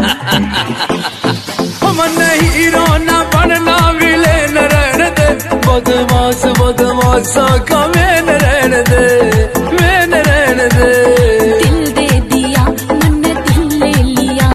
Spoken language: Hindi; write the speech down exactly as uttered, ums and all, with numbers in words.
मन्ने हीरो ना बनना विलेन रहने दे, बदमाश बदमाश सा कमे